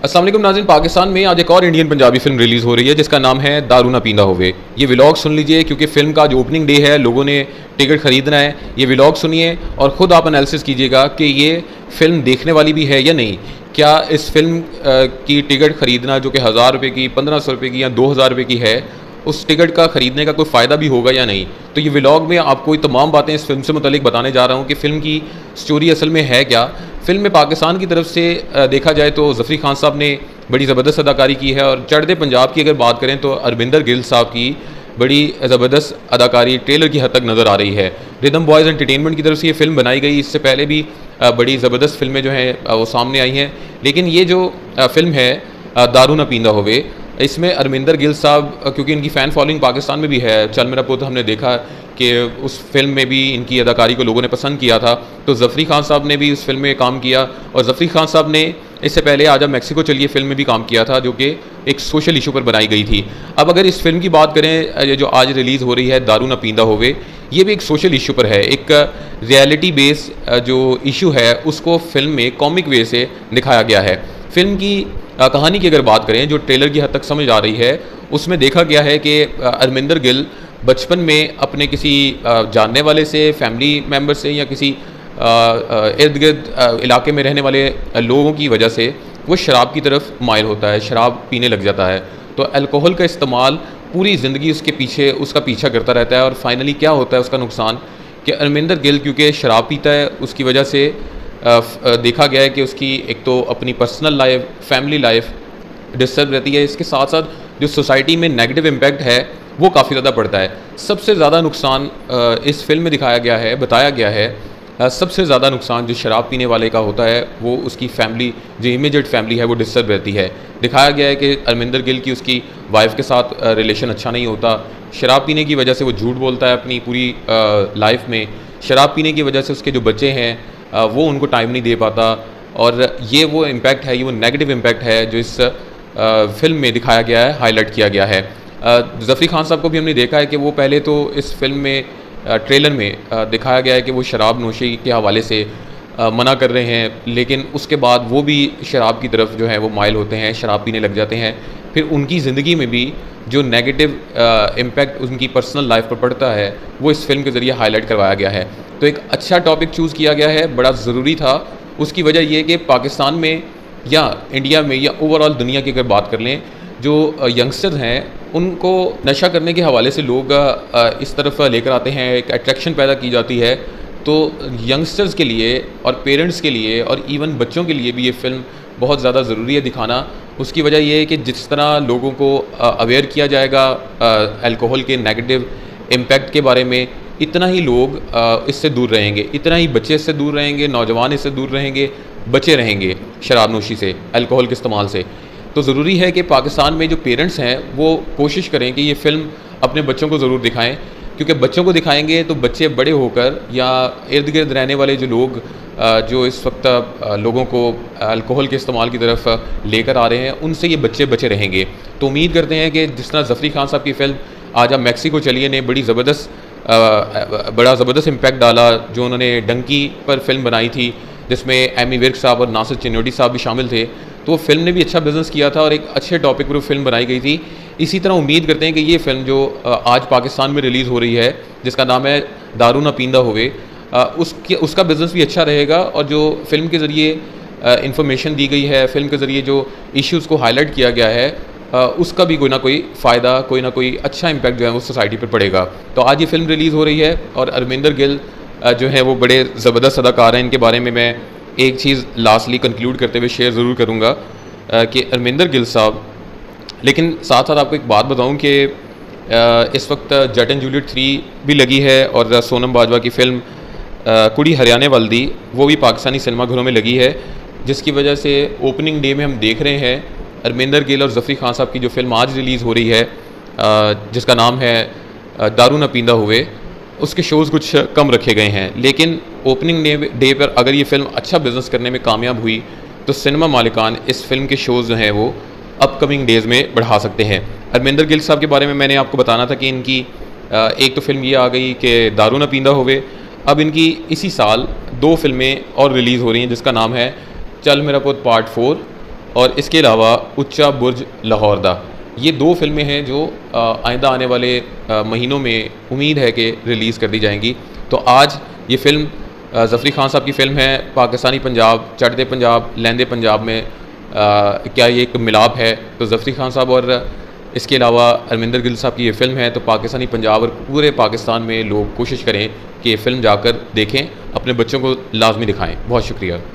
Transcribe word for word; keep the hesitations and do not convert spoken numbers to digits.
अस्सलाम वालेकुम नाज़रीन, पाकिस्तान में आज एक और इंडियन पंजाबी फिल्म रिलीज़ हो रही है जिसका नाम है दारू ना पींदा होवे। ये व्लॉग सुन लीजिए क्योंकि फ़िल्म का जो ओपनिंग डे है लोगों ने टिकट ख़रीदना है। ये व्लॉग सुनिए और ख़ुद आप एनालिसिस कीजिएगा कि ये फ़िल्म देखने वाली भी है या नहीं। क्या इस फिल्म की टिकट ख़रीदना जो कि हज़ार रुपये की, पंद्रह सौ रुपये की या दो हज़ार रुपये की है, उस टिकट का ख़रीदने का कोई फ़ायदा भी होगा या नहीं। तो ये व्लॉग में आपको ये तमाम बातें इस फिल्म से मुतालिक बताने जा रहा हूँ कि फ़िल्म की स्टोरी असल में है क्या। फ़िल्म में पाकिस्तान की तरफ से देखा जाए तो ज़फ़री खान साहब ने बड़ी ज़बरदस्त अदाकारी की है, और चढ़ते पंजाब की अगर बात करें तो अरविंदर गिल साहब की बड़ी ज़बरदस्त अदाकारी ट्रेलर की हद तक नज़र आ रही है। रिदम बॉयज़ एंटरटेनमेंट की तरफ से ये फ़िल्म बनाई गई, इससे पहले भी बड़ी ज़बरदस्त फिल्में जो हैं वो सामने आई हैं, लेकिन ये जो फ़िल्म है दारू ना पींदा होवे, इसमें अरविंदर गिल साहब, क्योंकि इनकी फ़ैन फॉलोइंग पाकिस्तान में भी है, चल मेरा पुत हमने देखा कि उस फिल्म में भी इनकी अदाकारी को लोगों ने पसंद किया था, तो ज़फ़री खान साहब ने भी उस फिल्म में काम किया। और ज़फ़री खान साहब ने इससे पहले आजा मैक्सिको चलिए फिल्म में भी काम किया था, जो कि एक सोशल इशू पर बनाई गई थी। अब अगर इस फिल्म की बात करें, ये जो आज रिलीज़ हो रही है दारू ना पींदा होवे, ये भी एक सोशल इशू पर है। एक रियलिटी बेस जो इशू है उसको फिल्म में कॉमिक वे से दिखाया गया है। फिल्म की कहानी की अगर बात करें, जो ट्रेलर की हद तक समझ आ रही है, उसमें देखा गया है कि अरविंदर गिल बचपन में अपने किसी जानने वाले से, फैमिली मेम्बर से या किसी इर्द गिर्द इलाके में रहने वाले लोगों की वजह से वो शराब की तरफ माइल होता है, शराब पीने लग जाता है। तो अल्कोहल का इस्तेमाल पूरी ज़िंदगी उसके पीछे उसका पीछा करता रहता है, और फाइनली क्या होता है उसका नुकसान कि अरविंदर गिल क्योंकि शराब पीता है, उसकी वजह से देखा गया है कि उसकी एक तो अपनी personal life, family life disturb रहती है। इसके साथ साथ जो सोसाइटी में नेगेटिव इम्पैक्ट है वो काफ़ी ज़्यादा पड़ता है। सबसे ज़्यादा नुकसान इस फिल्म में दिखाया गया है, बताया गया है, सबसे ज़्यादा नुकसान जो शराब पीने वाले का होता है वो उसकी फैमिली, जो इमीडिएट फैमिली है वो डिस्टर्ब रहती है। दिखाया गया है कि अरविंदर गिल की उसकी वाइफ के साथ रिलेशन अच्छा नहीं होता, शराब पीने की वजह से वो झूठ बोलता है अपनी पूरी लाइफ में, शराब पीने की वजह से उसके जो बच्चे हैं वो उनको टाइम नहीं दे पाता, और ये वो इम्पैक्ट है, ये वो नेगेटिव इम्पैक्ट है जो इस फिल्म में दिखाया गया है, हाईलाइट किया गया है। ज़फ़री खान साहब को भी हमने देखा है कि वो पहले तो इस फिल्म में ट्रेलर में दिखाया गया है कि वो शराब नोशी के हवाले से मना कर रहे हैं, लेकिन उसके बाद वो भी शराब की तरफ जो है वो माइल होते हैं, शराब पीने लग जाते हैं। फिर उनकी ज़िंदगी में भी जो नेगेटिव इम्पैक्ट उनकी पर्सनल लाइफ पर पड़ता है वो इस फिल्म के ज़रिए हाईलाइट करवाया गया है। तो एक अच्छा टॉपिक चूज़ किया गया है, बड़ा ज़रूरी था। उसकी वजह ये कि पाकिस्तान में या इंडिया में या ओवरऑल दुनिया की अगर बात कर लें, जो यंगस्टर्स हैं उनको नशा करने के हवाले से लोग इस तरफ लेकर आते हैं, एक अट्रैक्शन पैदा की जाती है। तो यंगस्टर्स के लिए और पेरेंट्स के लिए और इवन बच्चों के लिए भी ये फ़िल्म बहुत ज़्यादा ज़रूरी है दिखाना। उसकी वजह ये है कि जिस तरह लोगों को अवेयर किया जाएगा अल्कोहल के नेगेटिव इम्पैक्ट के बारे में, इतना ही लोग इससे दूर रहेंगे, इतना ही बच्चे इससे दूर रहेंगे, नौजवान इससे दूर रहेंगे, बचे रहेंगे शराब नोशी से, अल्कोहल के इस्तेमाल से। तो ज़रूरी है कि पाकिस्तान में जो पेरेंट्स हैं वो कोशिश करें कि ये फ़िल्म अपने बच्चों को ज़रूर दिखाएं, क्योंकि बच्चों को दिखाएंगे तो बच्चे बड़े होकर या इर्द गिर्द रहने वाले जो लोग जो इस वक्त लोगों को अल्कोहल के इस्तेमाल की तरफ लेकर आ रहे हैं, उनसे ये बच्चे बचे रहेंगे। तो उम्मीद करते हैं कि जिस तरह ज़फ़री खान साहब की फ़िल्म आजा मैक्सिको चलिए ने बड़ी ज़बरदस्त बड़ा ज़बरदस्त इम्पैक्ट डाला, जो उन्होंने डंकी पर फिल्म बनाई थी जिसमें एमी विर्क साहब और नासिर चिन्नोटी साहब भी शामिल थे, तो वो फिल्म ने भी अच्छा बिज़नेस किया था और एक अच्छे टॉपिक पर फिल्म बनाई गई थी। इसी तरह उम्मीद करते हैं कि ये फ़िल्म जो आज पाकिस्तान में रिलीज़ हो रही है, जिसका नाम है दारू ना पींदा होवे, उसकी उसका बिज़नेस भी अच्छा रहेगा, और जो फ़िल्म के ज़रिए इंफॉर्मेशन दी गई है, फ़िल्म के ज़रिए जो इश्यूज़ को हाईलाइट किया गया है, उसका भी कोई ना कोई फ़ायदा, कोई ना कोई अच्छा इम्पैक्ट जो है वो सोसाइटी पर पड़ेगा। तो आज ये फ़िल्म रिलीज़ हो रही है, और अरविंदर गिल जो है वो बड़े ज़बरदस्त अदाकार हैं। इनके बारे में मैं एक चीज़ लास्टली कंक्लूड करते हुए शेयर ज़रूर करूँगा कि अरविंदर गिल साहब, लेकिन साथ साथ आपको एक बात बताऊँ कि इस वक्त जट एंड जूलियट थ्री भी लगी है, और सोनम बाजवा की फ़िल्म कुड़ी हरियाणे वालदी वो भी पाकिस्तानी सिनेमा घरों में लगी है, जिसकी वजह से ओपनिंग डे में हम देख रहे हैं अरविंदर गिल और ज़फ़री खान साहब की जो फ़िल्म आज रिलीज़ हो रही है, जिसका नाम है दारू ना पींदा हुए, उसके शोज़ कुछ कम रखे गए हैं। लेकिन ओपनिंग डे पर अगर ये फ़िल्म अच्छा बिज़नेस करने में कामयाब हुई तो सिनेमा मालिकान इस फिल्म के शोज़ जो हैं वो अपकमिंग डेज़ में बढ़ा सकते हैं। अरविंदर गिल साहब के बारे में मैंने आपको बताना था कि इनकी एक तो फिल्म ये आ गई कि दारू ना पींदा होवे, अब इनकी इसी साल दो फिल्में और रिलीज़ हो रही हैं, जिसका नाम है चल मेरा पुत पार्ट फोर और इसके अलावा उच्चा बुर्ज लाहौर दा। ये दो फिल्में हैं जो आइंदा आने वाले महीनों में उम्मीद है कि रिलीज़ कर दी जाएंगी। तो आज ये फ़िल्म ज़फ़री खान साहब की फ़िल्म है, पाकिस्तानी पंजाब, चढ़ते पंजाब, लहंदे पंजाब में आ, क्या ये एक मिलाप है? तो ज़फ़री खान साहब और इसके अलावा अरविंदर गिल साहब की ये फ़िल्म है। तो पाकिस्तानी पंजाब और पूरे पाकिस्तान में लोग कोशिश करें कि ये फ़िल्म जाकर देखें, अपने बच्चों को लाजमी दिखाएँ। बहुत शुक्रिया।